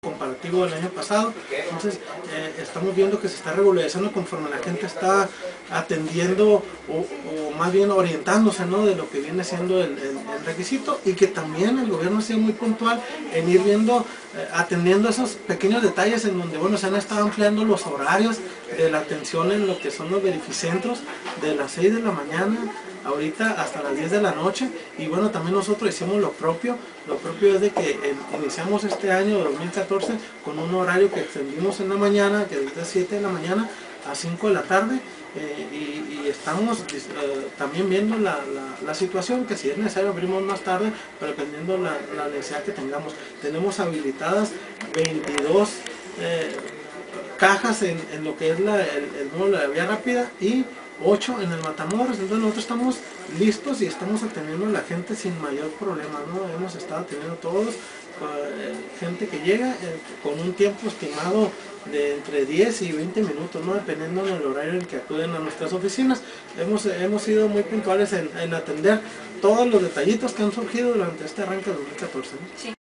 comparativo del año pasado. Entonces estamos viendo que se está regularizando conforme la gente está atendiendo o más bien orientándose, ¿no?, de lo que viene siendo el requisito, y que también el gobierno ha sido muy puntual en ir viendo, atendiendo esos pequeños detalles en donde, bueno, se han estado ampliando los horarios de la atención en lo que son los verificentros de las 6 de la mañana ahorita hasta las 10 de la noche. Y bueno, también nosotros hicimos lo propio es de que iniciamos este año 2014 con un horario que extendimos en la mañana, que es de 7 de la mañana a 5 de la tarde, y estamos también viendo la situación, que si es necesario abrimos más tarde, pero dependiendo la necesidad que tengamos. Tenemos habilitadas 22 cajas en lo que es el módulo de la vía rápida y 8 en el Matamoros. Entonces nosotros estamos listos y estamos atendiendo a la gente sin mayor problema, ¿no? Hemos estado atendiendo a todos, gente que llega con un tiempo estimado de entre 10 y 20 minutos, ¿no?, dependiendo del horario en que acuden a nuestras oficinas. Hemos sido muy puntuales en atender todos los detallitos que han surgido durante este arranque de 2014, ¿no? Sí.